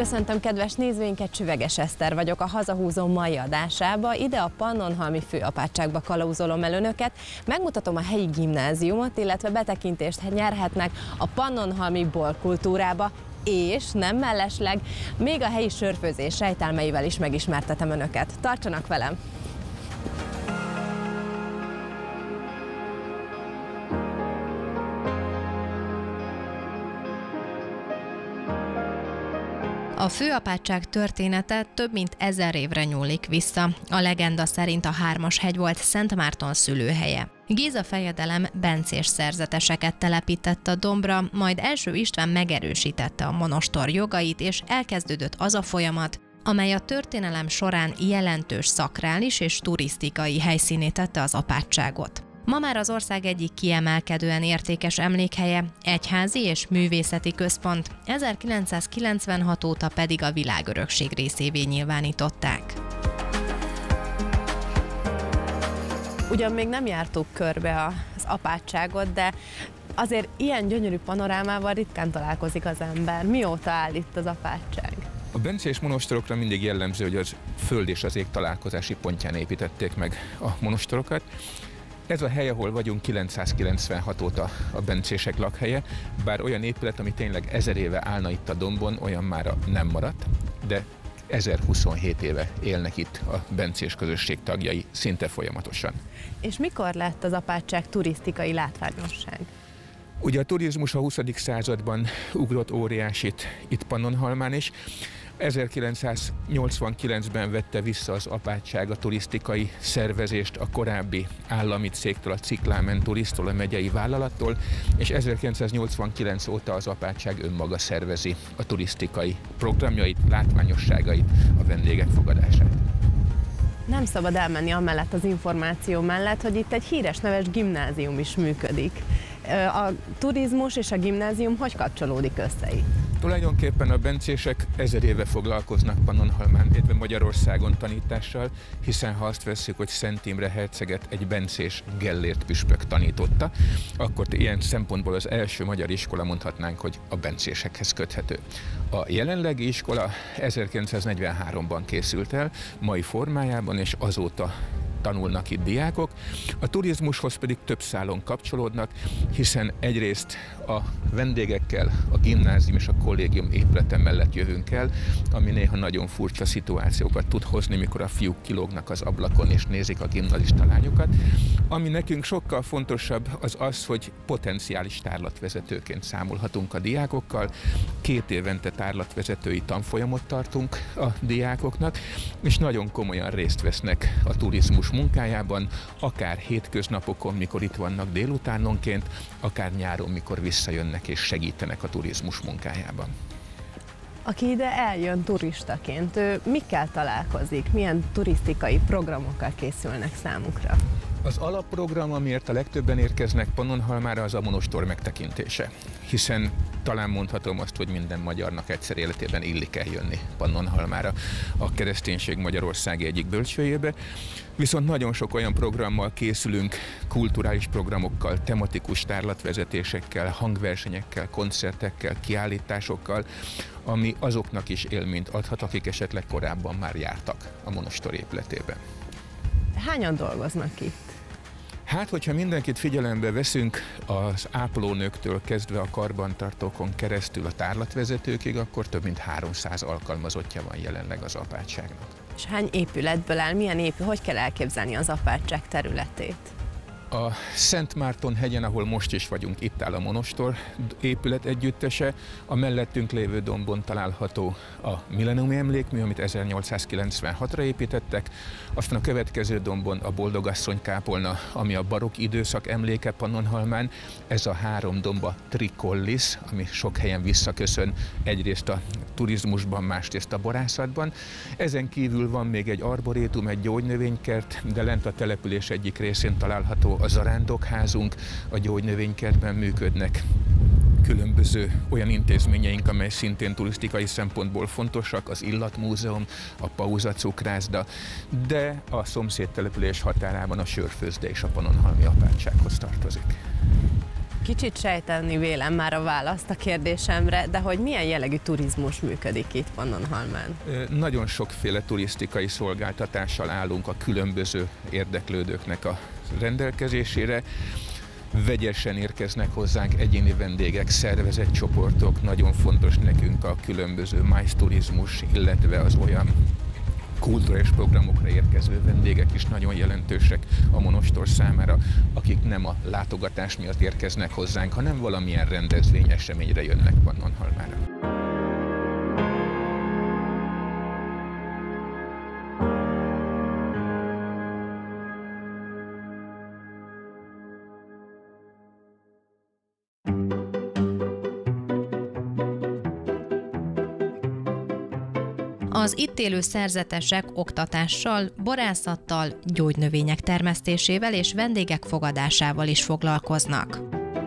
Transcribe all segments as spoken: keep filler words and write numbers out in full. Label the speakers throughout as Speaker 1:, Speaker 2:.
Speaker 1: Köszöntöm kedves nézőinket, Csüveges Eszter vagyok, a Hazahúzó mai adásába. Ide a Pannonhalmi Főapátságba kalauzolom el önöket, megmutatom a helyi gimnáziumot, illetve betekintést nyerhetnek a pannonhalmi borkultúrába, és nem mellesleg még a helyi sörfőzés rejtelmeivel is megismertetem önöket. Tartsanak velem! A főapátság története több mint ezer évre nyúlik vissza. A legenda szerint a Hármas-hegy volt Szent Márton szülőhelye. Géza fejedelem bencés szerzeteseket telepített a dombra, majd első István megerősítette a monostor jogait, és elkezdődött az a folyamat, amely a történelem során jelentős szakrális és turisztikai helyszínné tette az apátságot. Ma már az ország egyik kiemelkedően értékes emlékhelye, egyházi és művészeti központ, ezerkilencszázkilencvenhat óta pedig a világörökség részévé nyilvánították. Ugyan még nem jártuk körbe az apátságot, de azért ilyen gyönyörű panorámával ritkán találkozik az ember. Mióta áll itt az apátság?
Speaker 2: A bencés monostorokra mindig jellemző, hogy az föld és az ég találkozási pontján építették meg a monostorokat. Ez a hely, ahol vagyunk, kilencszázkilencvenhat óta a bencések lakhelye, bár olyan épület, ami tényleg ezer éve állna itt a dombon, olyan már nem maradt, de ezerhuszonhét éve élnek itt a bencés közösség tagjai szinte folyamatosan. És
Speaker 1: mikor lett az apátság turisztikai látványosság?
Speaker 2: Ugye a turizmus a huszadik században ugrott óriásit itt Pannonhalmán is. ezerkilencszáznyolcvankilencben vette vissza az apátság a turisztikai szervezést a korábbi állami cégtől, a Cyclamen Touristól, a megyei vállalattól, és ezerkilencszáznyolcvankilenc óta az apátság önmaga szervezi a turisztikai programjait, látványosságait, a vendégek fogadását.
Speaker 1: Nem szabad elmenni amellett az információ mellett, hogy itt egy híres neves gimnázium is működik. A turizmus és a gimnázium hogy kapcsolódik össze itt?
Speaker 2: Tulajdonképpen a bencések ezer éve foglalkoznak Pannonhalmán, illetve Magyarországon tanítással, hiszen ha azt vesszük, hogy Szent Imre herceget egy bencés Gellért püspök tanította, akkor ilyen szempontból az első magyar iskola, mondhatnánk, hogy a bencésekhez köthető. A jelenlegi iskola ezerkilencszáznegyvenháromban készült el, mai formájában, és azóta tanulnak itt diákok. A turizmushoz pedig több szálon kapcsolódnak, hiszen egyrészt a vendégekkel a gimnázium és a kollégium épülete mellett jövünk el, ami néha nagyon furcsa szituációkat tud hozni, mikor a fiúk kilógnak az ablakon és nézik a gimnazista lányokat. Ami nekünk sokkal fontosabb, az az, hogy potenciális tárlatvezetőként számolhatunk a diákokkal. Két évente tárlatvezetői tanfolyamot tartunk a diákoknak, és nagyon komolyan részt vesznek a turizmus munkájában, akár hétköznapokon, mikor itt vannak délutánonként, akár nyáron, mikor visszajönnek és segítenek a turizmus munkájában.
Speaker 1: Aki ide eljön turistaként, ő mikkel találkozik? Milyen turisztikai programokkal készülnek számukra?
Speaker 2: Az alapprogram, amiért a legtöbben érkeznek Pannonhalmára, az a monostor megtekintése. Hiszen talán mondhatom azt, hogy minden magyarnak egyszer életében illik eljönni Pannonhalmára, a kereszténység magyarországi egyik bölcsőjébe. Viszont nagyon sok olyan programmal készülünk, kulturális programokkal, tematikus tárlatvezetésekkel, hangversenyekkel, koncertekkel, kiállításokkal, ami azoknak is élményt adhat, akik esetleg korábban már jártak a monostor épületében.
Speaker 1: Hányan dolgoznak itt?
Speaker 2: Hát, hogyha mindenkit figyelembe veszünk, az ápolónőktől kezdve a karbantartókon keresztül a tárlatvezetőkig, akkor több mint háromszáz alkalmazottja van jelenleg az apátságnak.
Speaker 1: És hány épületből áll? Milyen épület? Hogy kell elképzelni az apátság területét?
Speaker 2: A Szent Márton hegyen, ahol most is vagyunk, itt áll a monostor épület együttese, a mellettünk lévő dombon található a millenniumi emlékmű, amit ezernyolcszázkilencvenhatra építettek, aztán a következő dombon a Boldogasszony kápolna, ami a barokk időszak emléke Pannonhalmán. Ez a három domb a Tricollis, ami sok helyen visszaköszön, egyrészt a turizmusban, másrészt a borászatban. Ezen kívül van még egy arborétum, egy gyógynövénykert, de lent a település egyik részén található a zarándokházunk, a gyógynövénykertben működnek különböző olyan intézményeink, amely szintén turisztikai szempontból fontosak, az Illatmúzeum, a Pauza cukrászda, de a szomszéd település határában a sörfőzde és a pannonhalmi apátsághoz tartozik.
Speaker 3: Kicsit sejteni vélem már a választ a kérdésemre, de hogy milyen jellegű turizmus működik itt Pannonhalmán?
Speaker 2: Nagyon sokféle turisztikai szolgáltatással állunk a különböző érdeklődőknek a rendelkezésére. Vegyesen érkeznek hozzánk egyéni vendégek, szervezett csoportok, nagyon fontos nekünk a különböző májzturizmus, illetve az olyan kulturális programokra érkező vendégek is nagyon jelentősek a monostor számára, akik nem a látogatás miatt érkeznek hozzánk, hanem valamilyen rendezvény, eseményre jönnek Pannonhalmára.
Speaker 1: Az itt élő szerzetesek oktatással, borászattal, gyógynövények termesztésével és vendégek fogadásával is foglalkoznak.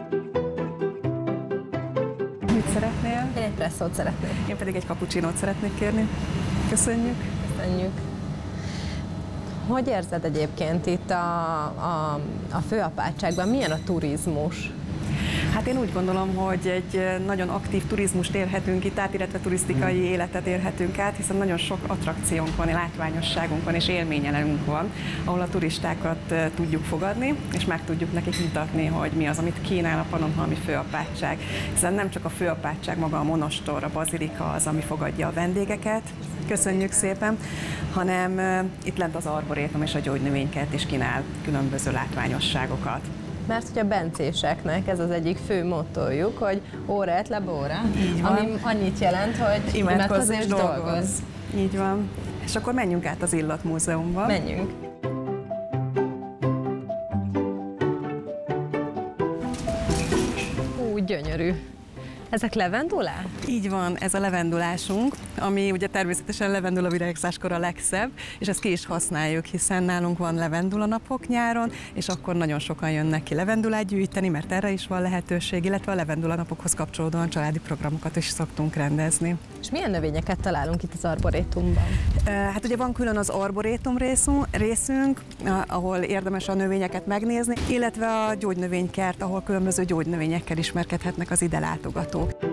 Speaker 4: Mit szeretnél?
Speaker 3: Én egy presszót szeretnék.
Speaker 4: Én pedig egy cappuccinót szeretnék kérni. Köszönjük.
Speaker 3: Köszönjük. Hogy érzed egyébként itt a, a, a főapátságban? Milyen a turizmus?
Speaker 4: Hát én úgy gondolom, hogy egy nagyon aktív turizmust élhetünk itt át, illetve turisztikai életet élhetünk át, hiszen nagyon sok attrakciónk van, látványosságunk van és élményelünk van, ahol a turistákat tudjuk fogadni, és meg tudjuk nekik mutatni, hogy mi az, amit kínál a pannonhalmi főapátság. Hiszen nem csak a főapátság, maga a monostor, a bazilika az, ami fogadja a vendégeket, köszönjük szépen, hanem itt lent az arborétum és a gyógynövénykert is kínál különböző látványosságokat.
Speaker 3: Mert hogy a bencéseknek ez az egyik fő mottójuk, hogy óra et labora, ami annyit jelent, hogy
Speaker 4: imádkozz és dolgozz. Így van. És akkor menjünk át az Illatmúzeumba.
Speaker 3: Menjünk. Ú, gyönyörű. Ezek levendulák?
Speaker 4: Így van, ez a levendulásunk, ami ugye természetesen levendula virágzáskor a legszebb, és ezt ki is használjuk, hiszen nálunk van levendula napok nyáron, és akkor nagyon sokan jönnek ki levendulát gyűjteni, mert erre is van lehetőség, illetve a levendula napokhoz kapcsolódóan családi programokat is szoktunk rendezni.
Speaker 3: És milyen növényeket találunk itt az arborétumban?
Speaker 4: Hát ugye van külön az arborétum részünk, ahol érdemes a növényeket megnézni, illetve a gyógynövénykert, ahol különböző gyógynövényekkel ismerkedhetnek az ide látogatók.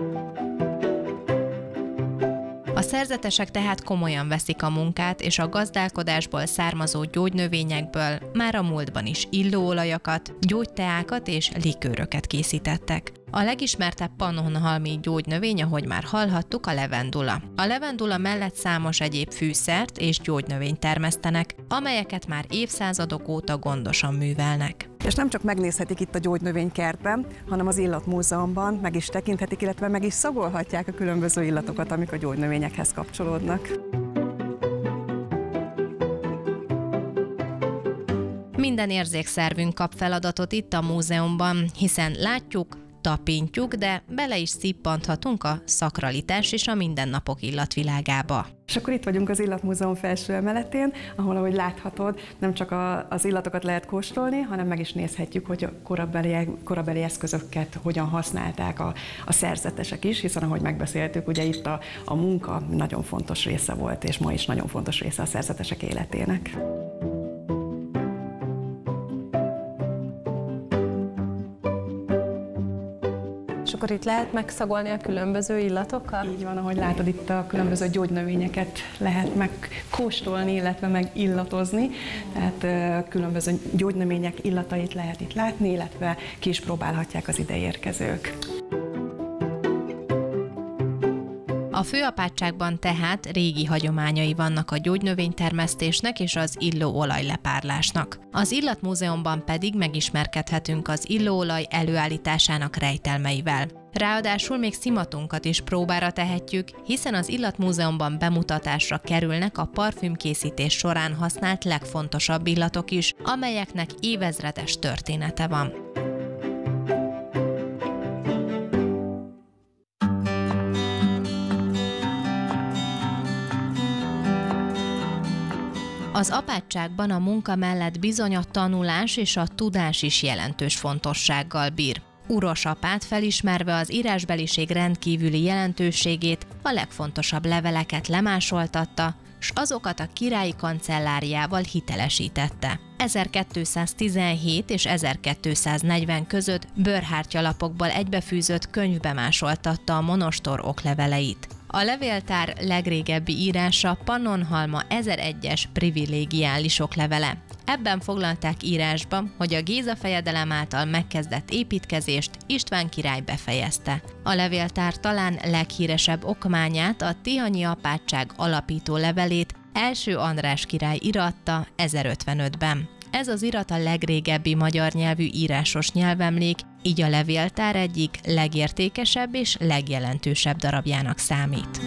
Speaker 1: A szerzetesek tehát komolyan veszik a munkát, és a gazdálkodásból származó gyógynövényekből már a múltban is illóolajakat, gyógyteákat és likőröket készítettek. A legismertebb pannonhalmi gyógynövény, ahogy már hallhattuk, a levendula. A levendula mellett számos egyéb fűszert és gyógynövényt termesztenek, amelyeket már évszázadok óta gondosan művelnek.
Speaker 4: És nem csak megnézhetik itt a gyógynövénykertben, hanem az Illatmúzeumban meg is tekinthetik, illetve meg is szagolhatják a különböző illatokat, amik a gyógynövényekhez kapcsolódnak.
Speaker 1: Minden érzékszervünk kap feladatot itt a múzeumban, hiszen látjuk, tapintjuk, de bele is szippanthatunk a szakralitás és a mindennapok illatvilágába.
Speaker 4: És akkor itt vagyunk az Illatmúzeum felső emeletén, ahol, ahogy láthatod, nem csak a, az illatokat lehet kóstolni, hanem meg is nézhetjük, hogy a korabeli, korabeli eszközöket hogyan használták a, a szerzetesek is, hiszen ahogy megbeszéltük, ugye itt a, a munka nagyon fontos része volt, és ma is nagyon fontos része a szerzetesek életének.
Speaker 3: És akkor itt lehet megszagolni a különböző illatokat?
Speaker 4: Így van, ahogy látod, itt a különböző gyógynövényeket lehet megkóstolni, illetve megillatozni. Tehát különböző gyógynövények illatait lehet itt látni, illetve ki is próbálhatják az ide érkezők.
Speaker 1: A főapátságban tehát régi hagyományai vannak a gyógynövénytermesztésnek és az illóolaj lepárlásnak. Az Illatmúzeumban pedig megismerkedhetünk az illóolaj előállításának rejtelmeivel. Ráadásul még szimatunkat is próbára tehetjük, hiszen az Illatmúzeumban bemutatásra kerülnek a parfümkészítés során használt legfontosabb illatok is, amelyeknek évezredes története van. Az apátságban a munka mellett bizony a tanulás és a tudás is jelentős fontossággal bír. Uros apát felismerve az írásbeliség rendkívüli jelentőségét, a legfontosabb leveleket lemásoltatta, s azokat a királyi kancelláriával hitelesítette. ezerkétszáztizenhét és ezerkétszáznegyven között bőrhártyalapokból egybefűzött könyvbe másoltatta a monostor okleveleit. A levéltár legrégebbi írása Pannonhalma ezeregyes privilégiális oklevele. Ebben foglalták írásba, hogy a Géza fejedelem által megkezdett építkezést István király befejezte. A levéltár talán leghíresebb okmányát, a tihanyi apátság alapító levelét Első András király iratta ezerötvenötben. Ez az irat a legrégebbi magyar nyelvű írásos nyelvemlék, így a levéltár egyik legértékesebb és legjelentősebb darabjának számít.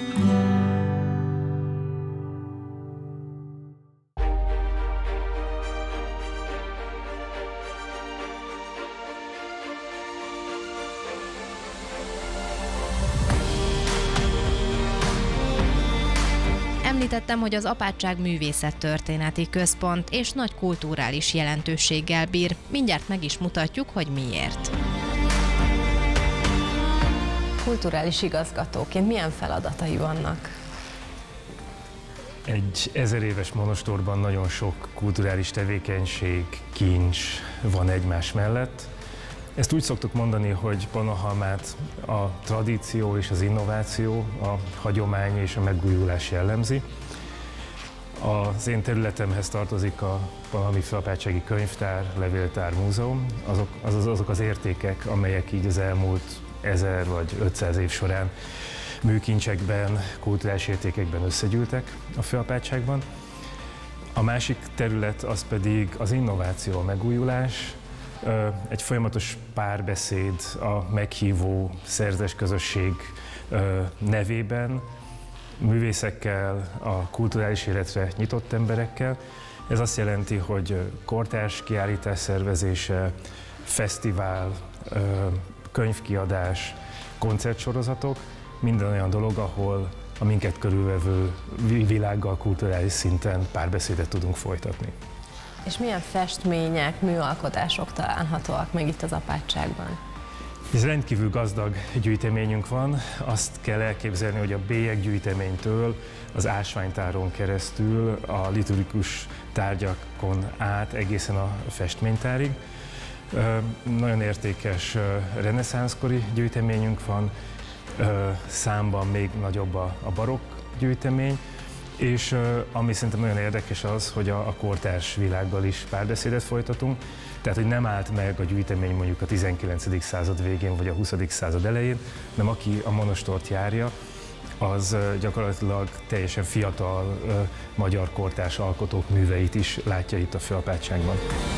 Speaker 1: Említettem, hogy az apátság művészettörténeti központ és nagy kulturális jelentőséggel bír. Mindjárt meg is mutatjuk, hogy miért.
Speaker 3: Kulturális igazgatóként milyen feladatai vannak?
Speaker 5: Egy ezer éves monostorban nagyon sok kulturális tevékenység, kincs van egymás mellett. Ezt úgy szoktuk mondani, hogy Pannonhalmát a tradíció és az innováció, a hagyomány és a megújulás jellemzi. Az én területemhez tartozik a Pannonhalmi Főapátsági Könyvtár, Levéltár, Múzeum, azok, azaz, azok az értékek, amelyek így az elmúlt ezer vagy ötszáz év során műkincsekben, kulturális értékekben összegyűltek a főapátságban. A másik terület az pedig az innováció, a megújulás, egy folyamatos párbeszéd a meghívó szerzetes közösség nevében, művészekkel, a kulturális életre nyitott emberekkel. Ez azt jelenti, hogy kortárs kiállítás szervezése, fesztivál, könyvkiadás, koncertsorozatok, minden olyan dolog, ahol a minket körülvevő világgal kulturális szinten párbeszédet tudunk folytatni.
Speaker 3: És milyen festmények, műalkotások találhatóak meg itt az apátságban?
Speaker 5: Ez rendkívül gazdag gyűjteményünk van. Azt kell elképzelni, hogy a bélyeggyűjteménytől az ásványtáron keresztül a liturgikus tárgyakon át egészen a festménytárig. Nagyon értékes reneszánszkori gyűjteményünk van, számban még nagyobb a barokk gyűjtemény, és ami szerintem nagyon érdekes az, hogy a, a kortárs világgal is párbeszédet folytatunk, tehát hogy nem állt meg a gyűjtemény mondjuk a tizenkilencedik század végén vagy a huszadik század elején, hanem aki a monostort járja, az gyakorlatilag teljesen fiatal magyar kortárs alkotók műveit is látja itt a főapátságban.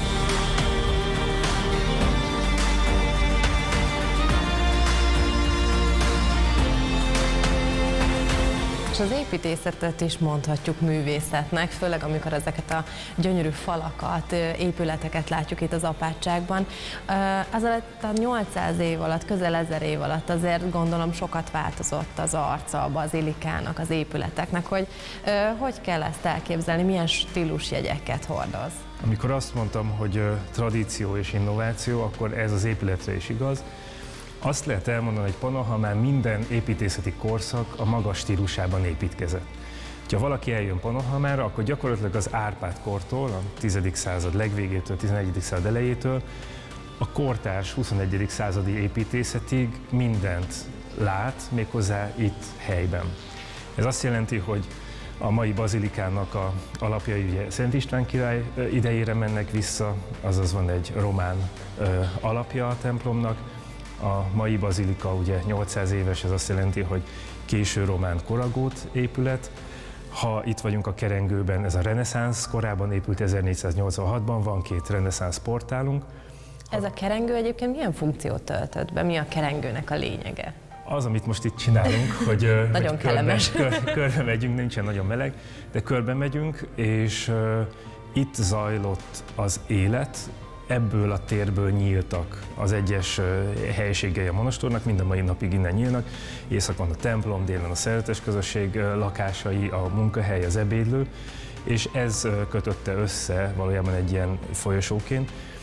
Speaker 3: Az építészetet is mondhatjuk művészetnek, főleg amikor ezeket a gyönyörű falakat, épületeket látjuk itt az apátságban. Az alatt a nyolcszáz év alatt, közel ezer év alatt azért gondolom sokat változott az arca a bazilikának, az épületeknek, hogy hogy kell ezt elképzelni, milyen stílusjegyeket hordoz?
Speaker 5: Amikor azt mondtam, hogy tradíció és innováció, akkor ez az épületre is igaz. Azt lehet elmondani, hogy Pannonhalmán minden építészeti korszak a maga stílusában építkezett. Ha valaki eljön Pannonhalmára, akkor gyakorlatilag az Árpád-kortól, a tizedik század legvégétől, tizenegyedik század elejétől a kortárs huszonegyedik századi építészetig mindent lát, méghozzá itt helyben. Ez azt jelenti, hogy a mai bazilikának a alapjai ugye Szent István király idejére mennek vissza, azaz van egy román alapja a templomnak. A mai bazilika ugye nyolcszáz éves, ez azt jelenti, hogy késő román koragót épület. Ha itt vagyunk a kerengőben, ez a reneszánsz korában épült, ezernégyszáznyolcvanhatban, van két reneszánsz portálunk.
Speaker 3: Ez a kerengő egyébként milyen funkciót töltött be? Mi a kerengőnek a lényege?
Speaker 5: Az, amit most itt csinálunk, hogy,
Speaker 3: nagyon
Speaker 5: hogy
Speaker 3: kellemes.
Speaker 5: Körbe, kör, körbe megyünk, nincsen nagyon meleg, de körbe megyünk, és uh, itt zajlott az élet. Ebből a térből nyíltak az egyes helyiségei a monostornak, mind a mai napig innen nyílnak. Északon a templom, délen a szeretes közösség lakásai, a munkahely, az ebédlő, és ez kötötte össze valójában egy ilyen folyosóként.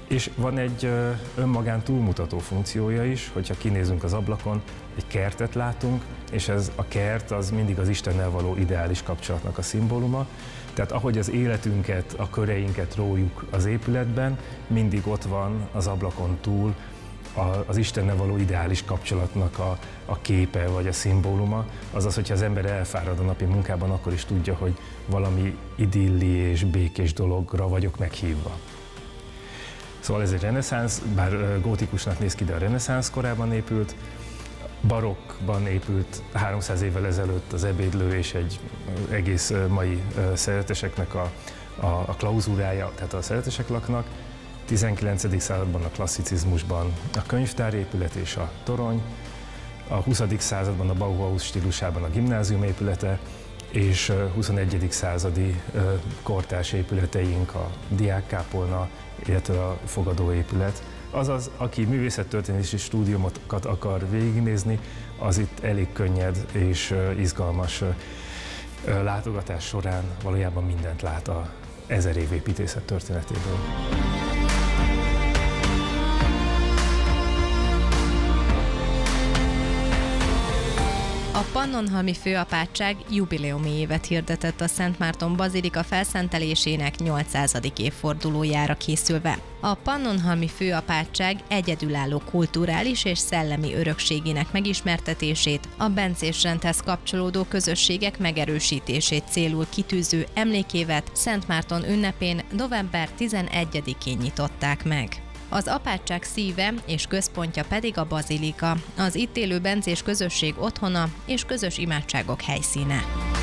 Speaker 5: És van egy önmagán túlmutató funkciója is, hogyha kinézünk az ablakon, egy kertet látunk, és ez a kert az mindig az Istennel való ideális kapcsolatnak a szimbóluma. Tehát ahogy az életünket, a köreinket rójuk az épületben, mindig ott van az ablakon túl az Istennel való ideális kapcsolatnak a, a képe vagy a szimbóluma. Azaz, hogyha az ember elfárad a napi munkában, akkor is tudja, hogy valami idilli és békés dologra vagyok meghívva. Szóval ez egy reneszánsz, bár gótikusnak néz ki, de a reneszánsz korában épült, barokkban épült háromszáz évvel ezelőtt az ebédlő és egy egész mai szereteseknek a, a, a klauzúrája, tehát a szeretesek laknak. tizenkilencedik században a klasszicizmusban a könyvtárépület és a torony, a huszadik században a Bauhaus stílusában a gimnázium épülete, és huszonegyedik századi kortárs épületeink a diákkápolna, illetve a fogadóépület. Azaz, aki művészettörténési stúdiumokat akar végignézni, az itt elég könnyed és izgalmas látogatás során valójában mindent lát a ezer év építészet történetéből.
Speaker 1: A Pannonhalmi Főapátság jubileumi évet hirdetett a Szent Márton Bazilika felszentelésének nyolcszázadik évfordulójára készülve. A Pannonhalmi Főapátság egyedülálló kulturális és szellemi örökségének megismertetését, a bencés rendhez kapcsolódó közösségek megerősítését célul kitűző emlékévet Szent Márton ünnepén november tizenegyedikén nyitották meg. Az apátság szíve és központja pedig a bazilika, az itt élő bencés közösség otthona és közös imádságok helyszíne.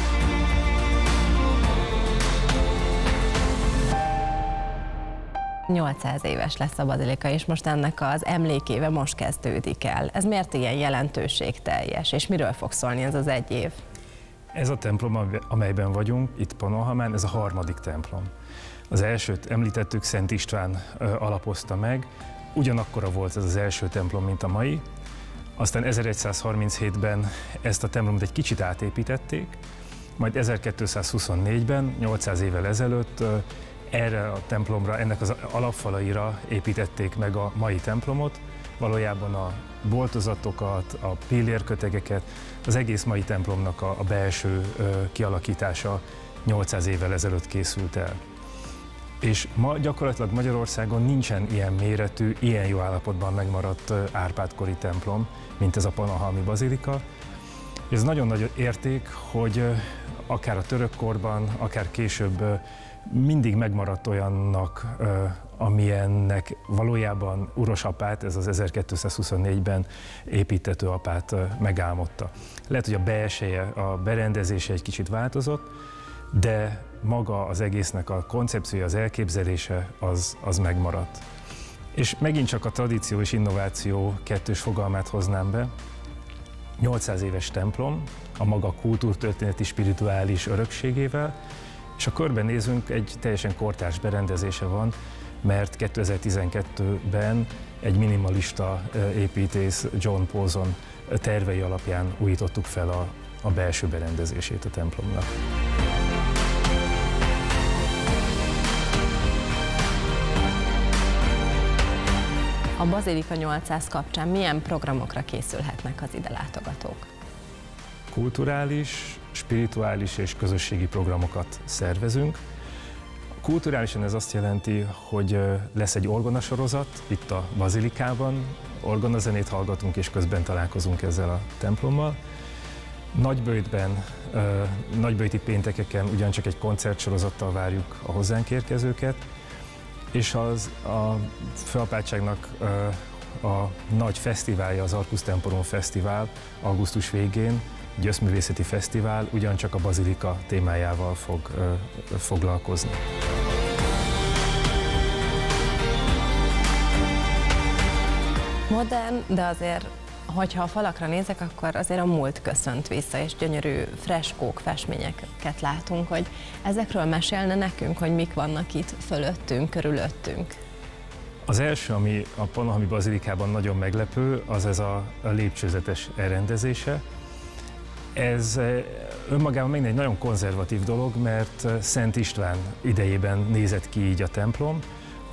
Speaker 3: nyolcszáz éves lesz a bazilika, és most ennek az emlékéve most kezdődik el. Ez miért ilyen jelentőségteljes, és miről fog szólni ez az egy év?
Speaker 5: Ez a templom, amelyben vagyunk, itt Pannonhalmán, ez a harmadik templom. Az elsőt említettük, Szent István alapozta meg, ugyanakkora volt ez az első templom, mint a mai. Aztán ezeregyszázharminchétben ezt a templomot egy kicsit átépítették, majd ezerkétszázhuszonnégyben, nyolcszáz évvel ezelőtt erre a templomra, ennek az alapfalaira építették meg a mai templomot. Valójában a boltozatokat, a pillérkötegeket, az egész mai templomnak a, a belső kialakítása nyolcszáz évvel ezelőtt készült el. És ma gyakorlatilag Magyarországon nincsen ilyen méretű, ilyen jó állapotban megmaradt Árpád-kori templom, mint ez a Pannonhalmi Bazilika. Ez nagyon nagy érték, hogy akár a török korban, akár később mindig megmaradt olyannak, amilyennek valójában Uros apát, ez az ezerkétszázhuszonnégyben építető apát megálmodta. Lehet, hogy a belseje, a berendezése egy kicsit változott, de maga az egésznek a koncepciója, az elképzelése az, az megmaradt. És megint csak a tradíció és innováció kettős fogalmát hoznám be. nyolcszáz éves templom, a maga kultúrtörténeti spirituális örökségével, és ha körbenézünk, egy teljesen kortárs berendezése van, mert kétezer-tizenkettőben egy minimalista építész, John Pawson tervei alapján újítottuk fel a, a belső berendezését a templomnak.
Speaker 3: A Bazilika nyolcszáz kapcsán milyen programokra készülhetnek az ide látogatók?
Speaker 5: Kulturális, spirituális és közösségi programokat szervezünk. Kulturálisan ez azt jelenti, hogy lesz egy orgonasorozat itt a Bazilikában, orgonazenét hallgatunk és közben találkozunk ezzel a templommal. Nagyböjtben, nagyböjti péntekeken ugyancsak egy koncertsorozattal várjuk a hozzánk érkezőket, és az a főapátságnak a nagy fesztiválja, az Arcus Temporum Fesztivál augusztus végén, egy összművészeti fesztivál, ugyancsak a bazilika témájával fog foglalkozni.
Speaker 3: Modern, de azért, hogyha a falakra nézek, akkor azért a múlt köszönt vissza, és gyönyörű freskók, festményeket látunk, hogy ezekről mesélne nekünk, hogy mik vannak itt fölöttünk, körülöttünk.
Speaker 5: Az első, ami a Pannonhalmi Bazilikában nagyon meglepő, az ez a, a lépcsőzetes elrendezése. Ez önmagában még egy nagyon konzervatív dolog, mert Szent István idejében nézett ki így a templom,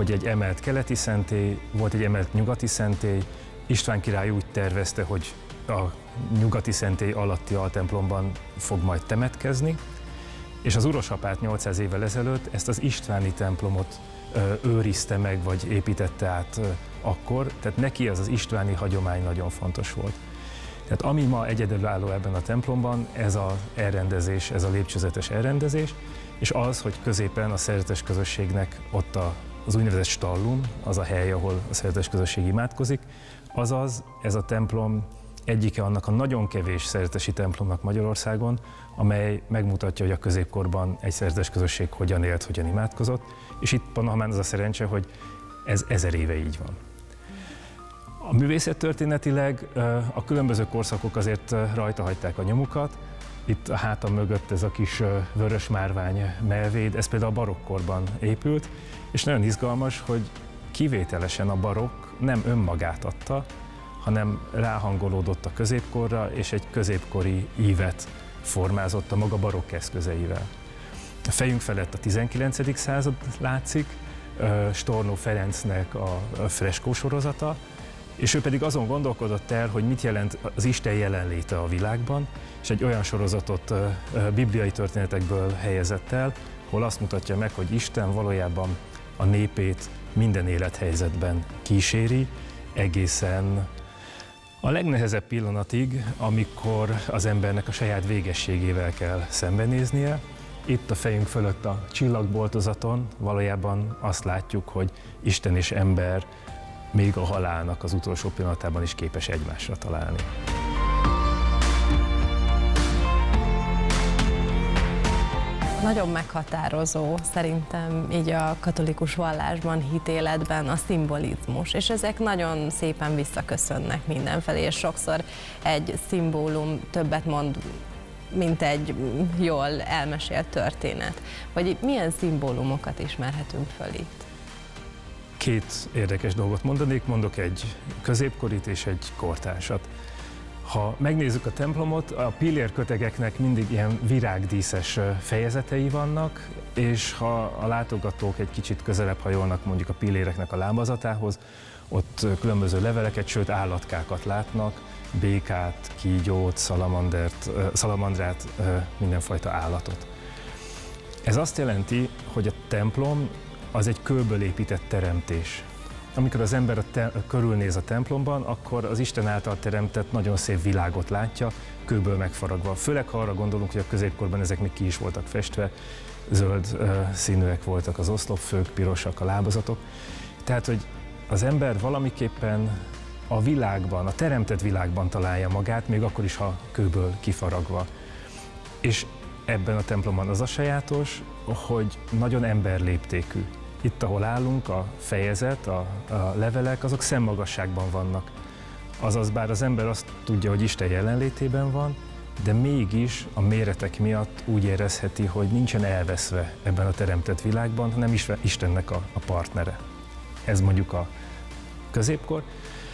Speaker 5: hogy egy emelt keleti szentély, volt egy emelt nyugati szentély. István király úgy tervezte, hogy a nyugati szentély alatti altemplomban fog majd temetkezni, és az urosapát nyolcszáz évvel ezelőtt ezt az istváni templomot ö, őrizte meg, vagy építette át ö, akkor, tehát neki az az istváni hagyomány nagyon fontos volt. Tehát ami ma egyedülálló ebben a templomban, ez az elrendezés, ez a lépcsőzetes elrendezés, és az, hogy középen a szerzetes közösségnek ott a, az úgynevezett stallum, az a hely, ahol a szerzetes közösség imádkozik, azaz ez a templom egyike annak a nagyon kevés szerzetesi templomnak Magyarországon, amely megmutatja, hogy a középkorban egy szerzetes közösség hogyan élt, hogyan imádkozott, és itt Pannonhalmán az a szerencse, hogy ez ezer éve így van. A művészettörténetileg a különböző korszakok azért rajta hagyták a nyomukat. Itt a hátam mögött ez a kis vörös márvány mellvéd, ez például a barokkorban épült, és nagyon izgalmas, hogy kivételesen a barokk nem önmagát adta, hanem ráhangolódott a középkorra, és egy középkori ívet formázott a maga barokk eszközeivel. A fejünk felett a tizenkilencedik század látszik, Stornó Ferencnek a freskó sorozata, és ő pedig azon gondolkodott el, hogy mit jelent az Isten jelenléte a világban, és egy olyan sorozatot bibliai történetekből helyezett el, hol azt mutatja meg, hogy Isten valójában a népét minden élethelyzetben kíséri, egészen a legnehezebb pillanatig, amikor az embernek a saját végességével kell szembenéznie. Itt a fejünk fölött a csillagboltozaton valójában azt látjuk, hogy Isten és ember még a halálnak az utolsó pillanatában is képes egymásra találni.
Speaker 3: Nagyon meghatározó szerintem így a katolikus vallásban, hitéletben a szimbolizmus, és ezek nagyon szépen visszaköszönnek mindenfelé, és sokszor egy szimbólum többet mond, mint egy jól elmesélt történet. Vagy milyen szimbólumokat ismerhetünk föl itt?
Speaker 5: Két érdekes dolgot mondanék, mondok egy középkorit és egy kortársat. Ha megnézzük a templomot, a pillérkötegeknek mindig ilyen virágdíszes fejezetei vannak, és ha a látogatók egy kicsit közelebb hajolnak mondjuk a pilléreknek a lábazatához, ott különböző leveleket, sőt állatkákat látnak, békát, kígyót, szalamandert, szalamandrát, mindenfajta állatot. Ez azt jelenti, hogy a templom az egy kőből épített teremtés. Amikor az ember a te- körülnéz a templomban, akkor az Isten által teremtett nagyon szép világot látja, kőből megfaragva. Főleg, ha arra gondolunk, hogy a középkorban ezek még ki is voltak festve, zöld uh, színűek voltak az oszlopfők, pirosak a lábazatok. Tehát, hogy az ember valamiképpen a világban, a teremtett világban találja magát, még akkor is, ha kőből kifaragva. És ebben a templomban az a sajátos, hogy nagyon emberléptékű. Itt, ahol állunk, a fejezet, a, a levelek, azok szemmagasságban vannak. Azaz, bár az ember azt tudja, hogy Isten jelenlétében van, de mégis a méretek miatt úgy érezheti, hogy nincsen elveszve ebben a teremtett világban, hanem Istennek a, a partnere. Ez mondjuk a középkor.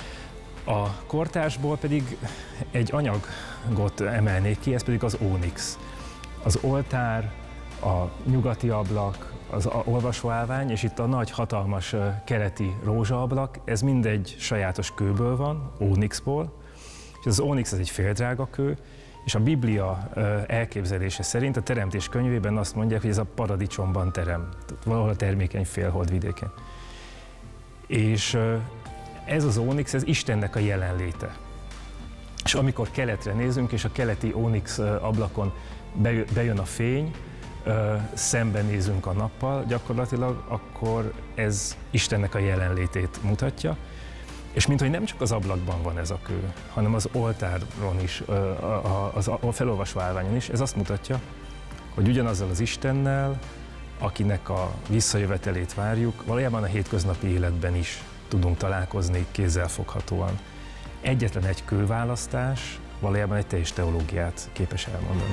Speaker 5: A kortársból pedig egy anyagot emelnék ki, ez pedig az ónix. Az oltár, a nyugati ablak, az olvasóállvány, és itt a nagy, hatalmas keleti rózsaablak, ez mindegy sajátos kőből van, ónixból, és az ónix ez egy féldrága kő, és a Biblia elképzelése szerint a Teremtés könyvében azt mondják, hogy ez a paradicsomban terem, valahol a termékeny félhold vidéken. És ez az ónix, ez Istennek a jelenléte. És amikor keletre nézünk, és a keleti ónix ablakon bejön a fény, szembenézünk a nappal gyakorlatilag, akkor ez Istennek a jelenlétét mutatja. És minthogy nem csak az ablakban van ez a kő, hanem az oltáron is, a felolvasó állványon is, ez azt mutatja, hogy ugyanazzal az Istennel, akinek a visszajövetelét várjuk, valójában a hétköznapi életben is tudunk találkozni kézzelfoghatóan. Egyetlen egy kőválasztás valójában egy teljes teológiát képes elmondani.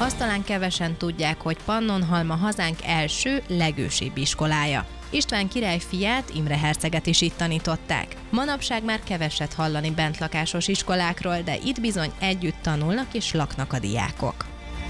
Speaker 1: Azt talán kevesen tudják, hogy Pannonhalma hazánk első, legősibb iskolája. István király fiát, Imre herceget is itt tanították. Manapság már keveset hallani bentlakásos iskolákról, de itt bizony együtt tanulnak és laknak a diákok.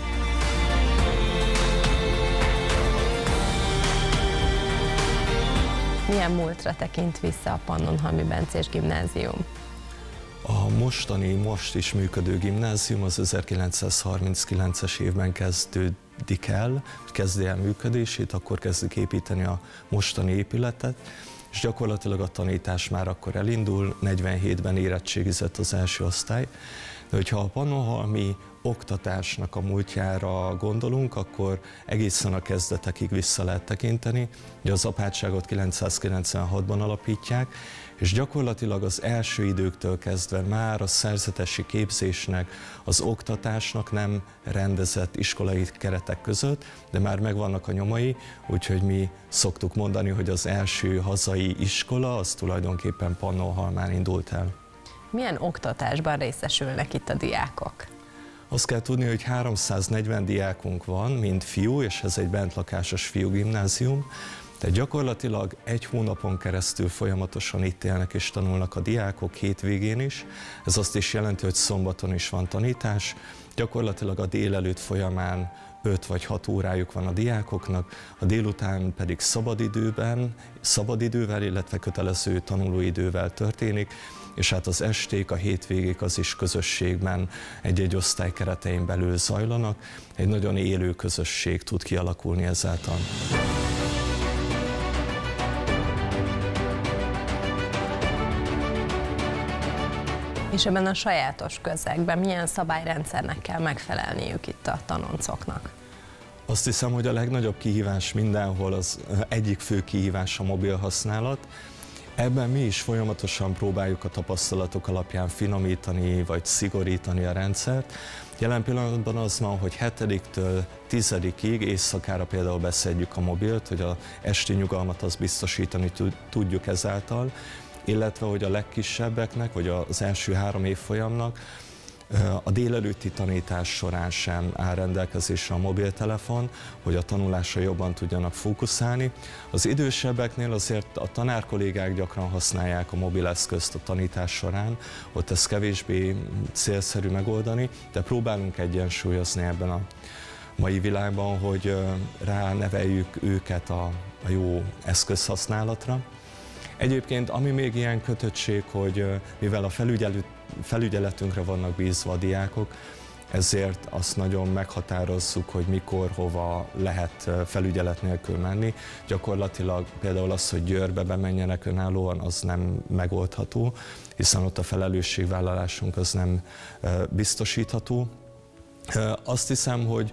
Speaker 3: Milyen múltra tekint vissza a Pannonhalmi Bencés Gimnázium?
Speaker 6: A mostani, most is működő gimnázium az ezerkilencszázharminckilences évben kezdődik el, kezdi el működését, akkor kezdik építeni a mostani épületet, és gyakorlatilag a tanítás már akkor elindul, negyvenhétben érettségizett az első osztály. De hogyha a pannonhalmi oktatásnak a múltjára gondolunk, akkor egészen a kezdetekig vissza lehet tekinteni. Ugye az apátságot kilencszázkilencvenhatban alapítják, és gyakorlatilag az első időktől kezdve már a szerzetesi képzésnek, az oktatásnak nem rendezett iskolai keretek között, de már megvannak a nyomai, úgyhogy mi szoktuk mondani, hogy az első hazai iskola az tulajdonképpen Pannonhalmán indult el.
Speaker 3: Milyen oktatásban részesülnek itt a diákok?
Speaker 6: Azt kell tudni, hogy háromszáznegyven diákunk van, mind fiú, és ez egy bentlakásos fiúgimnázium. Tehát gyakorlatilag egy hónapon keresztül folyamatosan itt élnek és tanulnak a diákok, hétvégén is. Ez azt is jelenti, hogy szombaton is van tanítás. Gyakorlatilag a délelőtt folyamán öt vagy hat órájuk van a diákoknak, a délután pedig szabadidőben, szabadidővel, illetve kötelező tanulóidővel történik, és hát az esték, a hétvégék az is közösségben egy-egy osztály keretein belül zajlanak. Egy nagyon élő közösség tud kialakulni ezáltal.
Speaker 3: És ebben a sajátos közegben milyen szabályrendszernek kell megfelelniük itt a tanoncoknak?
Speaker 6: Azt hiszem, hogy a legnagyobb kihívás mindenhol az egyik fő kihívás a mobil használat. Ebben mi is folyamatosan próbáljuk a tapasztalatok alapján finomítani vagy szigorítani a rendszert. Jelen pillanatban az van, hogy hetediktől tizedikig éjszakára például beszedjük a mobilt, hogy az esti nyugalmat azt biztosítani tudjuk ezáltal, illetve hogy a legkisebbeknek, vagy az első három évfolyamnak a délelőtti tanítás során sem áll rendelkezésre a mobiltelefon, hogy a tanulásra jobban tudjanak fókuszálni. Az idősebbeknél azért a tanárkollégák gyakran használják a mobileszközt a tanítás során, ott ez kevésbé célszerű megoldani, de próbálunk egyensúlyozni ebben a mai világban, hogy ráneveljük őket a, a jó eszközhasználatra. Egyébként, ami még ilyen kötöttség, hogy mivel a felügyeletünkre vannak bízva a diákok, ezért azt nagyon meghatározzuk, hogy mikor, hova lehet felügyelet nélkül menni. Gyakorlatilag például az, hogy Győrbe bemenjenek önállóan, az nem megoldható, hiszen ott a felelősségvállalásunk az nem biztosítható. Azt hiszem, hogy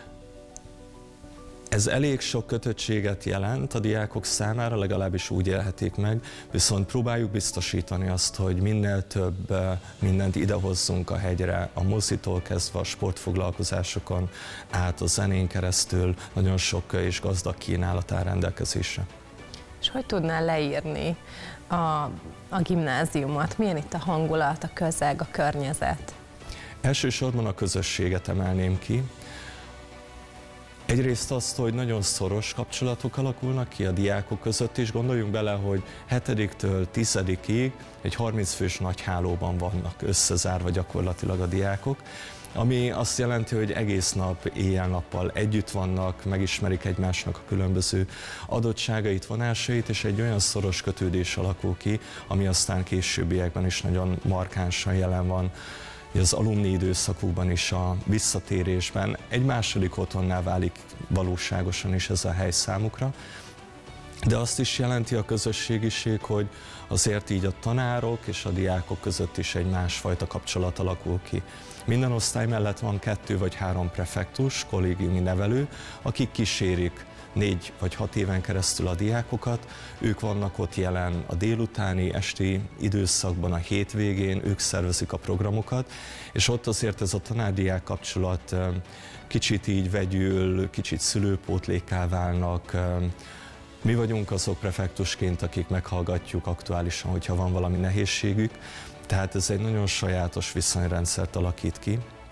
Speaker 6: ez elég sok kötöttséget jelent a diákok számára, legalábbis úgy élhetik meg, viszont próbáljuk biztosítani azt, hogy minél több mindent idehozzunk a hegyre, a mozitól kezdve a sportfoglalkozásokon át, a zenén keresztül, nagyon sok és gazdag kínálat áll rendelkezésre.
Speaker 3: És hogy tudnál leírni a, a gimnáziumot? Milyen itt a hangulat, a közeg, a környezet?
Speaker 6: Elsősorban a közösséget emelném ki. Egyrészt azt, hogy nagyon szoros kapcsolatok alakulnak ki a diákok között, és gondoljunk bele, hogy hetediktől tizedikig egy harminc fős nagy hálóban vannak összezárva gyakorlatilag a diákok, ami azt jelenti, hogy egész nap, éjjel-nappal együtt vannak, megismerik egymásnak a különböző adottságait, vonásait, és egy olyan szoros kötődés alakul ki, ami aztán későbbiekben is nagyon markánsan jelen van. Az alumni időszakukban is, a visszatérésben egy második otthonná válik valóságosan is ez a hely számukra. De azt is jelenti a közösségiség, hogy azért így a tanárok és a diákok között is egy másfajta kapcsolat alakul ki. Minden osztály mellett van kettő vagy három prefektus, kollégiumi nevelő, akik kísérik négy vagy hat éven keresztül a diákokat, ők vannak ott jelen a délutáni, esti időszakban, a hétvégén, ők szervezik a programokat, és ott azért ez a tanár-diák kapcsolat kicsit így vegyül, kicsit szülőpótlékká válnak. Mi vagyunk azok prefektusként, akik meghallgatjuk aktuálisan, hogyha van valami nehézségük, tehát ez egy nagyon sajátos viszonyrendszert alakít ki.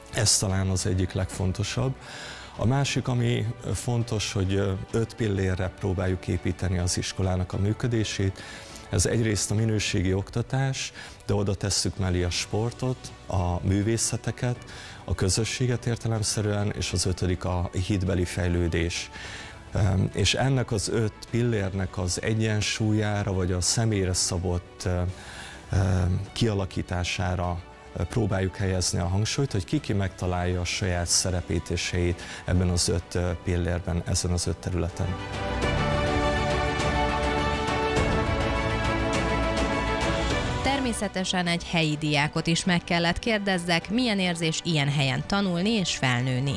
Speaker 6: Ez talán az egyik legfontosabb. A másik, ami fontos, hogy öt pillérre próbáljuk építeni az iskolának a működését. Ez egyrészt a minőségi oktatás, de oda tesszük mellé a sportot, a művészeteket, a közösséget értelemszerűen, és az ötödik a hitbeli fejlődés. És ennek az öt pillérnek az egyensúlyára, vagy a személyre szabott kialakítására próbáljuk helyezni a hangsúlyt, hogy ki-ki megtalálja a saját szerepét és helyét ebben az öt pillérben, ezen az öt területen.
Speaker 1: Természetesen egy helyi diákot is meg kellett kérdezzek, milyen érzés ilyen helyen tanulni és felnőni.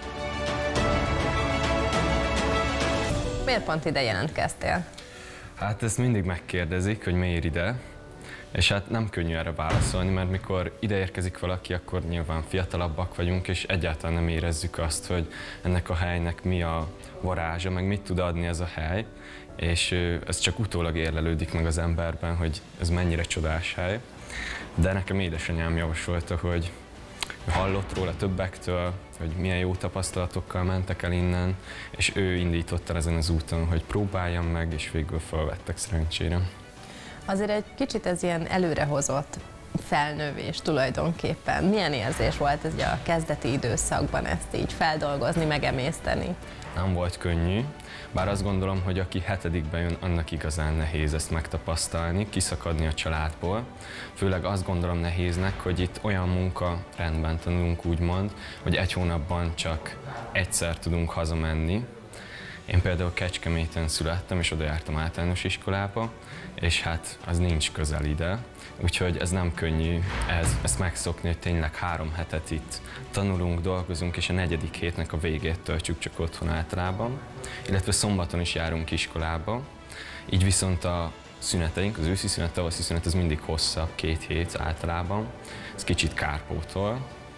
Speaker 3: Miért pont ide jelentkeztél?
Speaker 7: Hát ezt mindig megkérdezik, hogy miért ide, és hát nem könnyű erre válaszolni, mert mikor ide érkezik valaki, akkor nyilván fiatalabbak vagyunk, és egyáltalán nem érezzük azt, hogy ennek a helynek mi a varázsa, meg mit tud adni ez a hely, és ez csak utólag érlelődik meg az emberben, hogy ez mennyire csodás hely. De nekem édesanyám javasolta, hogy hallott róla többektől, hogy milyen jó tapasztalatokkal mentek el innen, és ő indította ezen az úton, hogy próbáljam meg, és végül felvettek szerencsére.
Speaker 3: Azért egy kicsit ez ilyen előrehozott felnövés tulajdonképpen. Milyen érzés volt ez a kezdeti időszakban ezt így feldolgozni, megemészteni?
Speaker 7: Nem volt könnyű, bár azt gondolom, hogy aki hetedikben jön, annak igazán nehéz ezt megtapasztalni, kiszakadni a családból. Főleg azt gondolom nehéznek, hogy itt olyan munka rendben tanulunk, úgymond, hogy egy hónapban csak egyszer tudunk hazamenni. Én például Kecskeméten születtem, és oda jártam általános iskolába, és hát az nincs közel ide, úgyhogy ez nem könnyű ez, ezt megszokni, hogy tényleg három hetet itt tanulunk, dolgozunk, és a negyedik hétnek a végét töltjük csak otthon általában, illetve szombaton is járunk iskolába, így viszont a szüneteink, az őszi szünet, tavaszi szünet, ez mindig hosszabb, két hét általában, ez kicsit kárpótol,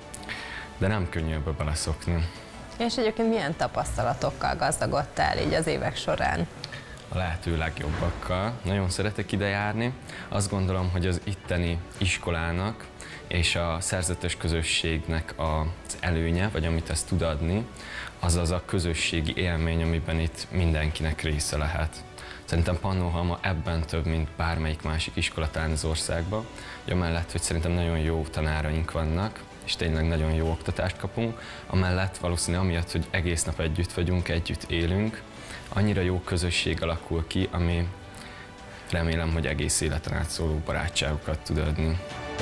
Speaker 7: de nem könnyű ebbe beleszokni.
Speaker 3: És egyébként milyen tapasztalatokkal gazdagodtál így az évek során?
Speaker 7: A lehető legjobbakkal. Nagyon szeretek ide járni. Azt gondolom, hogy az itteni iskolának és a szerzetes közösségnek az előnye, vagy amit ezt tud adni, az az a közösségi élmény, amiben itt mindenkinek része lehet. Szerintem Pannonhalma ebben több, mint bármelyik másik iskola talán az országban. Amellett, hogy szerintem nagyon jó tanáraink vannak, és tényleg nagyon jó oktatást kapunk, amellett valószínűleg amiatt, hogy egész nap együtt vagyunk, együtt élünk, annyira jó közösség alakul ki, ami remélem, hogy egész életen át szóló barátságokat tud adni.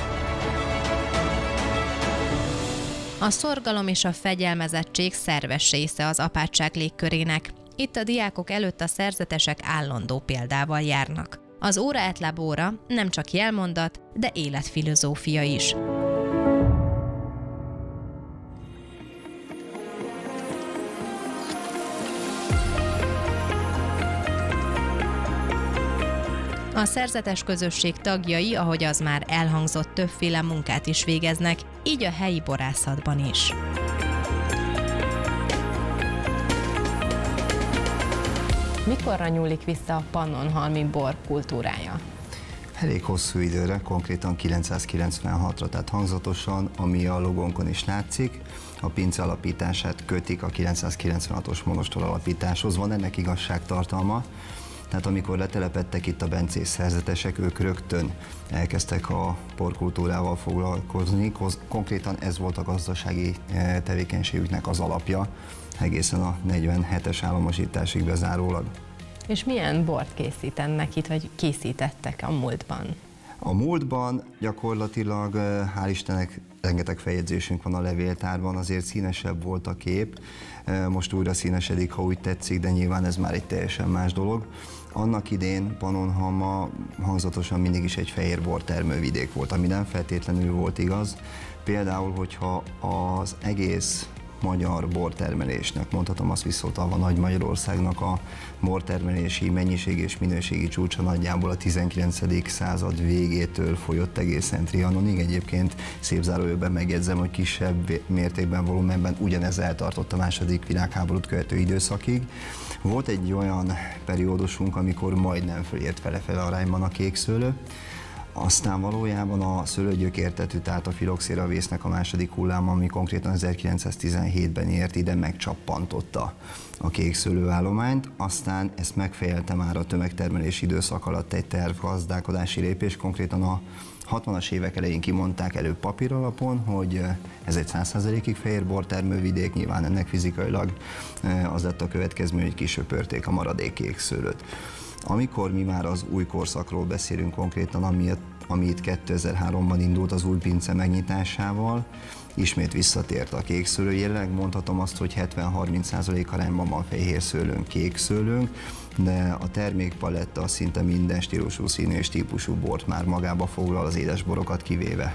Speaker 1: A szorgalom és a fegyelmezettség szerves része az apátság légkörének. Itt a diákok előtt a szerzetesek állandó példával járnak. Az óra etláb óra nem csak jelmondat, de életfilozófia is. A szerzetes közösség tagjai, ahogy az már elhangzott, többféle munkát is végeznek, így a helyi borászatban is.
Speaker 3: Mikorra nyúlik vissza a pannonhalmi bor kultúrája?
Speaker 8: Elég hosszú időre, konkrétan kilencszázkilencvenhatra, tehát hangzatosan, ami a logónkon is látszik, a pince alapítását kötik a kilencszázkilencvenhatos monostor alapításhoz. Van ennek igazságtartalma, tehát amikor letelepedtek itt a bencés szerzetesek, ők rögtön elkezdtek a porkultúrával foglalkozni, konkrétan ez volt a gazdasági tevékenységüknek az alapja, egészen a negyvenhetes államosításig bezárólag.
Speaker 3: És milyen bort készítenek itt, vagy készítettek a múltban?
Speaker 8: A múltban gyakorlatilag, hál' Istennek, rengeteg feljegyzésünk van a levéltárban, azért színesebb volt a kép, most újra színesedik, ha úgy tetszik, de nyilván ez már egy teljesen más dolog. Annak idén Pannonhalma hangzatosan mindig is egy fehér bortermővidék volt, ami nem feltétlenül volt igaz. Például, hogyha az egész magyar bortermelésnek, mondhatom azt visszautalva Nagy Magyarországnak a bortermelési mennyiség és minőségi csúcsa nagyjából a tizenkilencedik század végétől folyott egészen Trianonig. Egyébként szép zárójelben megjegyzem, hogy kisebb mértékben, volumenben ugyanez eltartott a második világháborút követő időszakig. Volt egy olyan periódusunk, amikor majdnem fölért fele-fele arányban a kékszőlő. Aztán valójában a szőlőgyökértetű, tehát a filoxéra vésznek a második hulláma, ami konkrétan ezerkilencszáztizenhétben ért ide, megcsappantotta a kék szőlőállományt, aztán ezt megfejelte már a tömegtermelés időszak alatt egy tervgazdálkodási lépés, konkrétan a hatvanas évek elején kimondták előbb papír alapon, hogy ez egy száz százalékig fehérbor termővidék, nyilván ennek fizikailag az lett a következmény, hogy kisöpörték a maradék kék szőlőt. Amikor mi már az új korszakról beszélünk konkrétan, ami, ami itt kétezer-háromban indult az új pince megnyitásával, ismét visszatért a kék szőlő. Jelenleg mondhatom azt, hogy hetven-harminc százalék arányban van fehér szőlőnk, kék szőlőnk, de a termékpaletta szinte minden stílusú, színű és típusú bort már magába foglal, az édesborokat kivéve.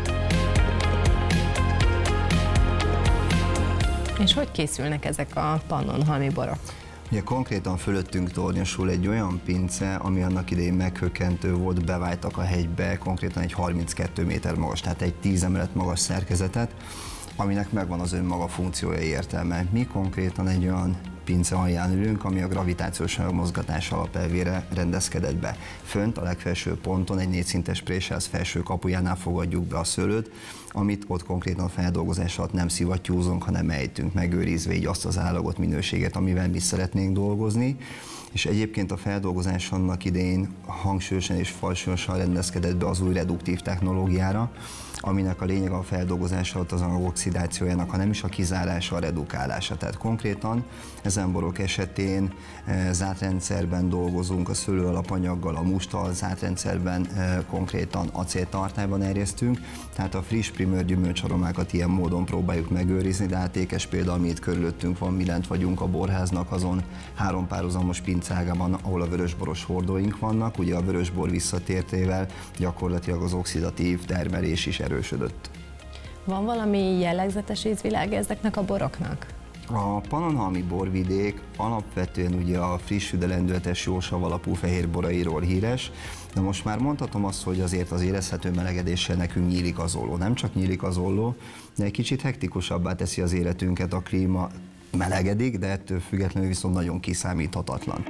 Speaker 3: És hogy készülnek ezek a pannonhalmi borok?
Speaker 8: Ugye konkrétan fölöttünk tornyosul egy olyan pince, ami annak idején meghökkentő volt, bevájtak a hegybe, konkrétan egy harminckettő méter magas, tehát egy tíz emelet magas szerkezetet, aminek megvan az önmaga funkciója, értelme. Mi konkrétan egy olyan pince alján ülünk, ami a gravitációs mozgatás alapelvére rendezkedett be. Fönt a legfelső ponton egy négyszintes préselsz felső kapujánál fogadjuk be a szőlőt, amit ott konkrétan a feldolgozás alatt nem szivattyúzunk, hanem ejtünk, megőrizve így azt az állagot, minőséget, amivel mi szeretnénk dolgozni. És egyébként a feldolgozás annak idején hangsúlyosan és falsúlyosan rendezkedett be az új reduktív technológiára, aminek a lényeg a feldolgozás alatt az anyagok oxidációjának, ha nem is a kizárása, a redukálása. Tehát konkrétan ezen borok esetén e, zárt rendszerben dolgozunk a szőlő alapanyaggal, a mustal, zárt rendszerben e, konkrétan acéltartályban erjesztünk, tehát a friss primőr gyümölcsaromákat ilyen módon próbáljuk megőrizni, de hát ékes példa, ami itt körülöttünk van, mi lent vagyunk a borháznak azon három párhuzamos pincágában, ahol a vörösboros hordóink vannak, ugye a vörösbor visszatértével gyakorlatilag az oxidatív termelés is erősödött.
Speaker 3: Van valami jellegzetes ízvilág ezeknek a boroknak?
Speaker 8: A pannonhalmi borvidék alapvetően ugye a friss, de lendületes, jósav alapú fehér borairól híres, de most már mondhatom azt, hogy azért az érezhető melegedéssel nekünk nyílik az olló. Nem csak nyílik az olló, de egy kicsit hektikusabbá teszi az életünket, a klíma melegedik, de ettől függetlenül viszont nagyon kiszámíthatatlan.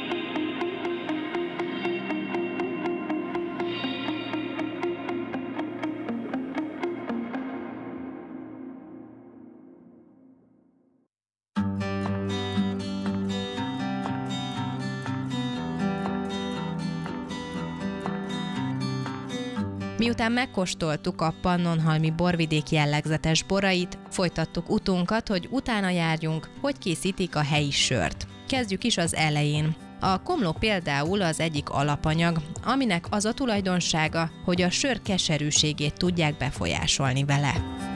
Speaker 1: Miután megkóstoltuk a pannonhalmi borvidék jellegzetes borait, folytattuk utunkat, hogy utána járjunk, hogy készítik a helyi sört. Kezdjük is az elején. A komló például az egyik alapanyag, aminek az a tulajdonsága, hogy a sör keserűségét tudják befolyásolni vele.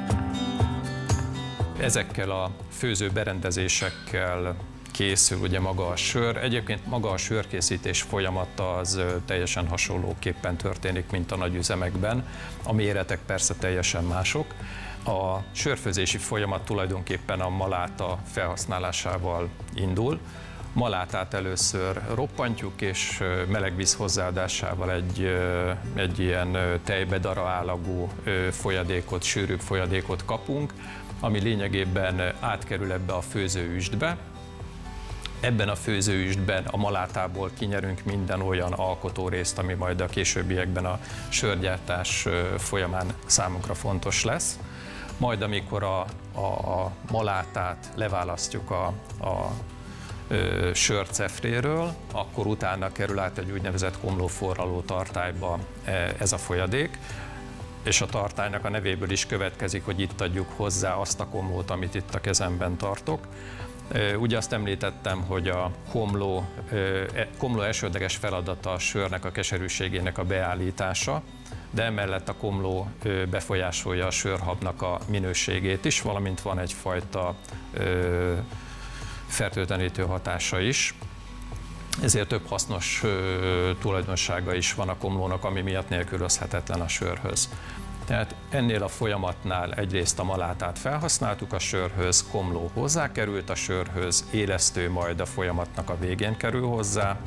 Speaker 9: Ezekkel a főző berendezésekkel készül ugye maga a sör. Egyébként maga a sörkészítés folyamata az teljesen hasonlóképpen történik, mint a nagyüzemekben. A méretek persze teljesen mások. A sörfőzési folyamat tulajdonképpen a maláta felhasználásával indul. Malátát először roppantjuk, és meleg víz hozzáadásával egy, egy ilyen tejbe dara állagú folyadékot, sűrűbb folyadékot kapunk, ami lényegében átkerül ebbe a főzőüstbe. Ebben a főzőüstben a malátából kinyerünk minden olyan alkotórészt, ami majd a későbbiekben a sörgyártás folyamán számunkra fontos lesz. Majd amikor a, a, a malátát leválasztjuk a, a ö, sörcefréről, akkor utána kerül át egy úgynevezett komlóforraló tartályba ez a folyadék, és a tartálynak a nevéből is következik, hogy itt adjuk hozzá azt a komlót, amit itt a kezemben tartok. Ugye azt említettem, hogy a komló, komló elsődleges feladata a sörnek a keserűségének a beállítása, de emellett a komló befolyásolja a sörhabnak a minőségét is, valamint van egyfajta fertőtlenítő hatása is. Ezért több hasznos tulajdonsága is van a komlónak, ami miatt nélkülözhetetlen a sörhöz. Tehát ennél a folyamatnál egyrészt a malátát felhasználtuk a sörhöz, komló hozzákerült a sörhöz, élesztő majd a folyamatnak a végén kerül hozzá.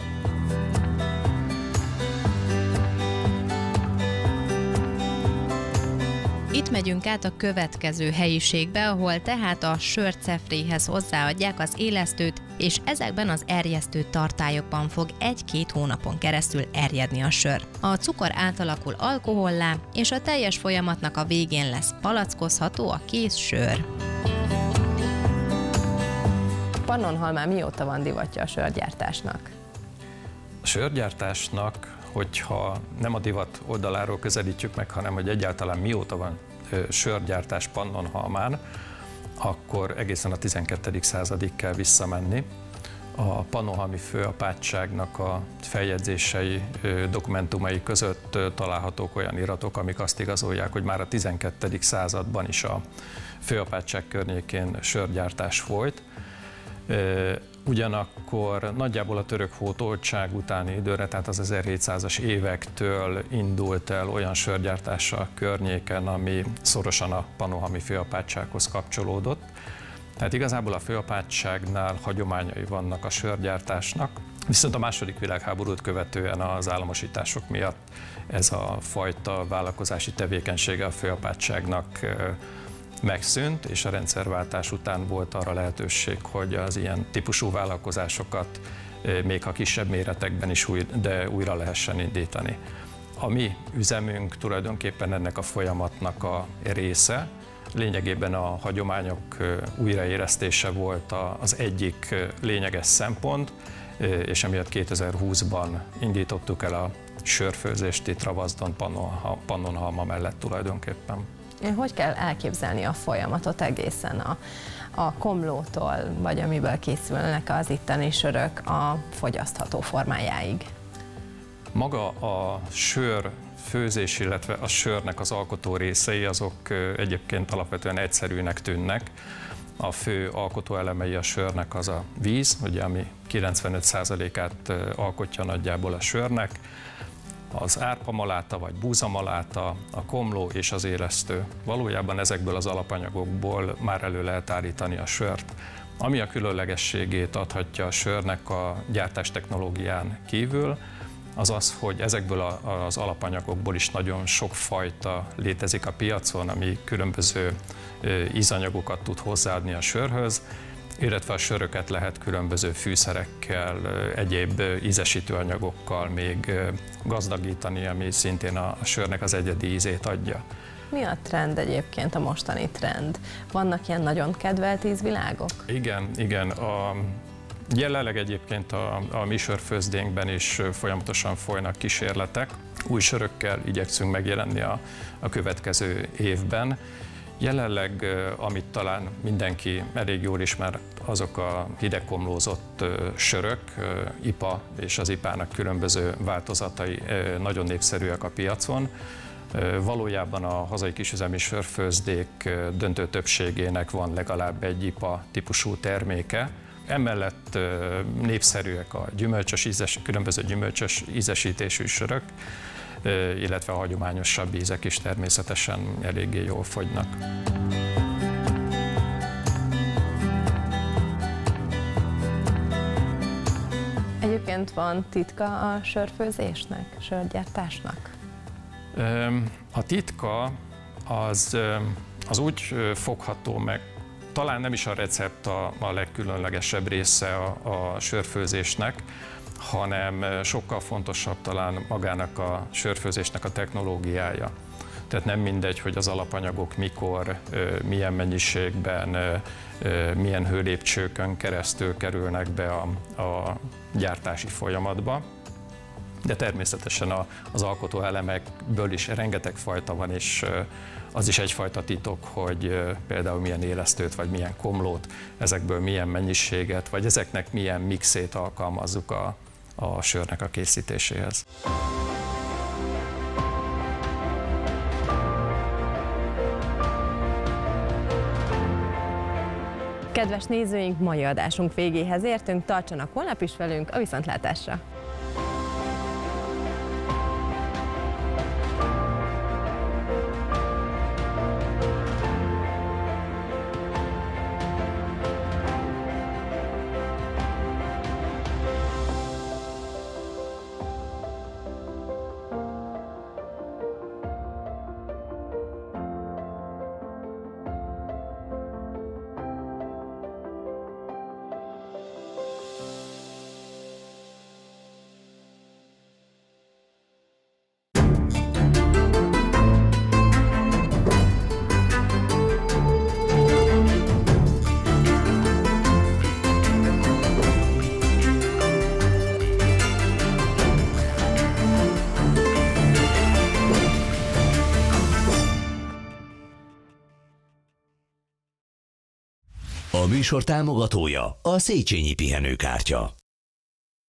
Speaker 1: Itt Itt megyünk át a következő helyiségbe, ahol tehát a sörcefréhez hozzáadják az élesztőt, és ezekben az erjesztő tartályokban fog egy-két hónapon keresztül erjedni a sör. A cukor átalakul alkohollá, és a teljes folyamatnak a végén lesz palackozható a kész sör.
Speaker 3: Pannonhalmán mióta van divatja a sörgyártásnak?
Speaker 9: A sörgyártásnak, hogyha nem a divat oldaláról közelítjük meg, hanem hogy egyáltalán mióta van sörgyártás Pannonhalmán, akkor egészen a tizenkettedik századig kell visszamenni. A pannonhalmi főapátságnak a feljegyzései, dokumentumai között találhatók olyan iratok, amik azt igazolják, hogy már a tizenkettedik században is a főapátság környékén sörgyártás folyt. Ugyanakkor nagyjából a török hódoltság utáni időre, tehát az ezerhétszázas évektől indult el olyan sörgyártás a környéken, ami szorosan a pannonhalmi főapátsághoz kapcsolódott. Tehát igazából a főapátságnál hagyományai vannak a sörgyártásnak, viszont a második világháborút követően az államosítások miatt ez a fajta vállalkozási tevékenysége a főapátságnak megszűnt, és a rendszerváltás után volt arra lehetőség, hogy az ilyen típusú vállalkozásokat még ha kisebb méretekben is új, de újra lehessen indítani. A mi üzemünk tulajdonképpen ennek a folyamatnak a része, lényegében a hagyományok újraélesztése volt az egyik lényeges szempont, és emiatt kétezer-húszban indítottuk el a sörfőzést itt Ravaszdon, Pannonhalma mellett tulajdonképpen.
Speaker 3: Hogy kell elképzelni a folyamatot egészen a, a komlótól, vagy amiből készülnek az itteni sörök a fogyasztható formájáig?
Speaker 9: Maga a sör főzés, illetve a sörnek az alkotó részei, azok egyébként alapvetően egyszerűnek tűnnek. A fő alkotóelemei a sörnek az a víz, ugye, ami kilencvenöt százalékát alkotja nagyjából a sörnek, az árpamaláta vagy búzamaláta, a komló és az élesztő. Valójában ezekből az alapanyagokból már elő lehet állítani a sört. Ami a különlegességét adhatja a sörnek a gyártás technológián kívül, az az, hogy ezekből az alapanyagokból is nagyon sok fajta létezik a piacon, ami különböző ízanyagokat tud hozzáadni a sörhöz, illetve a söröket lehet különböző fűszerekkel, egyéb ízesítő anyagokkal még gazdagítani, ami szintén a sörnek az egyedi ízét adja.
Speaker 3: Mi a trend egyébként, a mostani trend? Vannak ilyen nagyon kedvelt ízvilágok?
Speaker 9: Igen, igen. A, jelenleg egyébként a, a mi sörfőzdénkben is folyamatosan folynak kísérletek. Új sörökkel igyekszünk megjelenni a, a következő évben. Jelenleg, amit talán mindenki elég jól ismer, azok a hidegkomlózott sörök, i pé á és az i pé á-nak különböző változatai nagyon népszerűek a piacon. Valójában a hazai kisüzemi sörfőzdék döntő többségének van legalább egy i pé á típusú terméke. Emellett népszerűek a gyümölcsös ízes, különböző gyümölcsös ízesítésű sörök, illetve a hagyományosabb ízek is természetesen eléggé jól fogynak.
Speaker 3: Egyébként van titka a sörfőzésnek, a sörgyártásnak?
Speaker 9: A titka az, az úgy fogható meg, talán nem is a recept a, a legkülönlegesebb része a, a sörfőzésnek, hanem sokkal fontosabb talán magának a sörfőzésnek a technológiája. Tehát nem mindegy, hogy az alapanyagok mikor, milyen mennyiségben, milyen hőlépcsőkön keresztül kerülnek be a, a gyártási folyamatba. De természetesen az alkotó elemekből is rengeteg fajta van, és az is egyfajta titok, hogy például milyen élesztőt, vagy milyen komlót, ezekből milyen mennyiséget, vagy ezeknek milyen mixét alkalmazzuk a, a sörnek a készítéséhez.
Speaker 3: Kedves nézőink, mai adásunk végéhez értünk, tartsanak holnap is velünk, a viszontlátásra!
Speaker 10: A műsor támogatója a Széchenyi Pihenőkártya.